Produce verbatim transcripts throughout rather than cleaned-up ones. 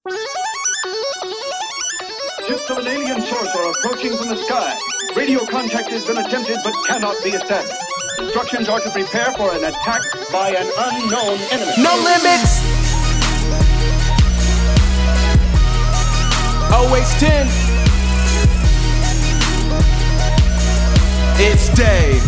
Ships of an alien source are approaching from the sky. Radio contact has been attempted but cannot be established. Instructions are to prepare for an attack by an unknown enemy. No limits! Always ten. It's Dave.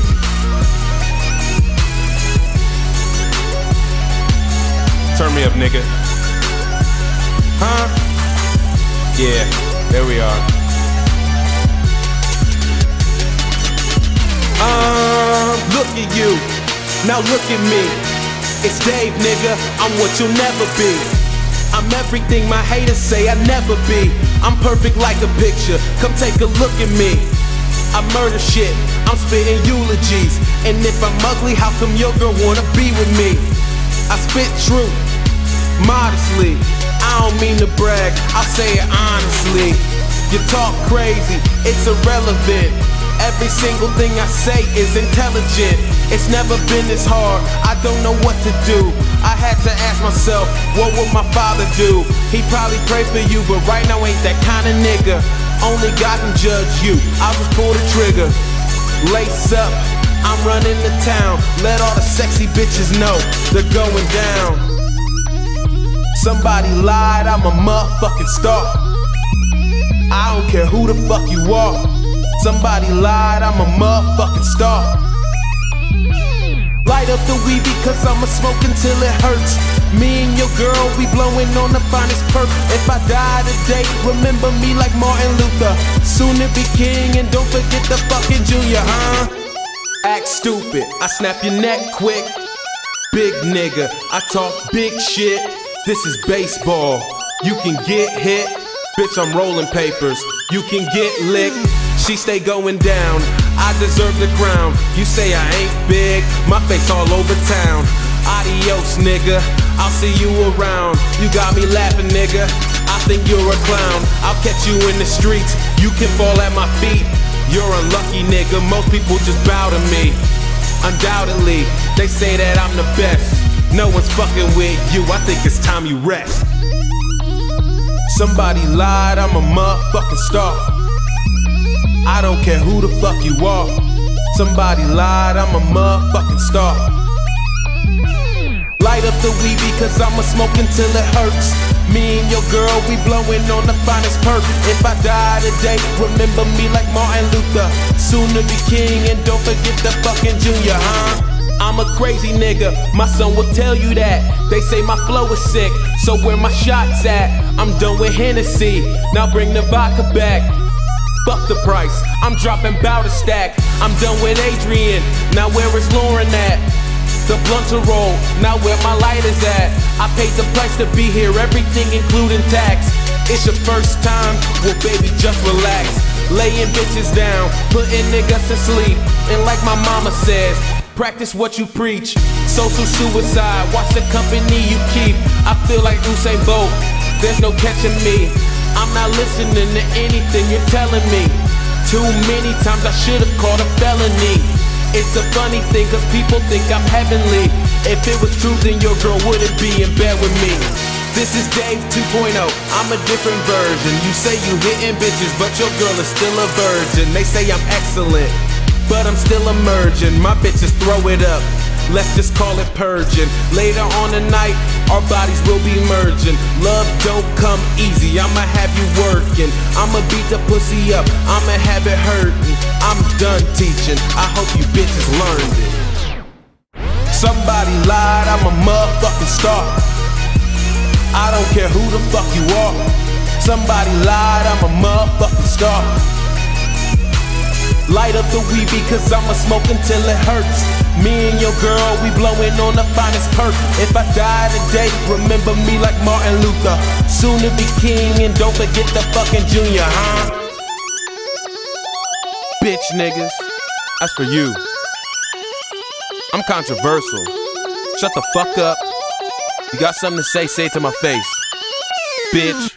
Turn me up, nigga. Huh? Yeah, there we are. Um, look at you. Now look at me. It's Dave, nigga. I'm what you'll never be. I'm everything my haters say I never be. I'm perfect like a picture. Come take a look at me. I murder shit. I'm spitting eulogies. And if I'm ugly, how come your girl wanna be with me? I spit truth, modestly. I don't mean to brag, I'll say it honestly. You talk crazy, it's irrelevant. Every single thing I say is intelligent. It's never been this hard, I don't know what to do. I had to ask myself, what would my father do? He probably pray for you, but right now ain't that kind of nigga. Only God can judge you, I'll just pull the trigger. Lace up, I'm running the town. Let all the sexy bitches know they're going down. Somebody lied, I'm a motherfucking star. I don't care who the fuck you are. Somebody lied, I'm a motherfucking star. Light up the weed because I'ma smoke until it hurts. Me and your girl, we blowing on the finest perk. If I die today, remember me like Martin Luther. Soon to be king and don't forget the fucking junior, huh? Act stupid, I snap your neck quick. Big nigga, I talk big shit. This is baseball, you can get hit. Bitch, I'm rolling papers, you can get licked. She stay going down, I deserve the crown. You say I ain't big, my face all over town. Adios, nigga, I'll see you around. You got me laughing, nigga, I think you're a clown. I'll catch you in the streets, you can fall at my feet. You're unlucky, nigga, most people just bow to me. Undoubtedly, they say that I'm the best. No one's fucking with you, I think it's time you rest. Somebody lied, I'm a motherfucking star. I don't care who the fuck you are. Somebody lied, I'm a motherfucking star. Light up the weed because I'ma smoke until it hurts. Me and your girl, we blowing on the finest perk. If I die today, remember me like Martin Luther. Soon to be king and don't forget the fucking junior, huh? I'm a crazy nigga, my son will tell you that. They say my flow is sick, so where my shots at? I'm done with Hennessy, now bring the vodka back. Fuck the price, I'm dropping bout a stack. I'm done with Adrian, now where is Lauren at? The blunt to roll, now where my light is at. I paid the price to be here, everything including tax. It's your first time, well baby just relax. Laying bitches down, putting niggas to sleep. And like my mama says, practice what you preach. Social suicide, watch the company you keep. I feel like Usain Bolt, there's no catching me. I'm not listening to anything you're telling me. Too many times I should've called a felony. It's a funny thing cause people think I'm heavenly. If it was true then your girl wouldn't be in bed with me. This is Dave two point oh, I'm a different version. You say you hitting bitches but your girl is still a virgin. They say I'm excellent, but I'm still emerging. My bitches throw it up, let's just call it purging. Later on tonight, our bodies will be merging. Love don't come easy, I'ma have you working. I'ma beat the pussy up, I'ma have it hurting. I'm done teaching, I hope you bitches learned it. Somebody lied, I'm a motherfucking star. I don't care who the fuck you are. Somebody lied, I'm a motherfucking star. Light up the weed because I'ma smoke until it hurts. Me and your girl, we blowing on the finest perk. If I die today, remember me like Martin Luther. Soon to be king and don't forget the fucking junior, huh? Bitch niggas, that's for you. I'm controversial. Shut the fuck up. You got something to say, say it to my face. Bitch.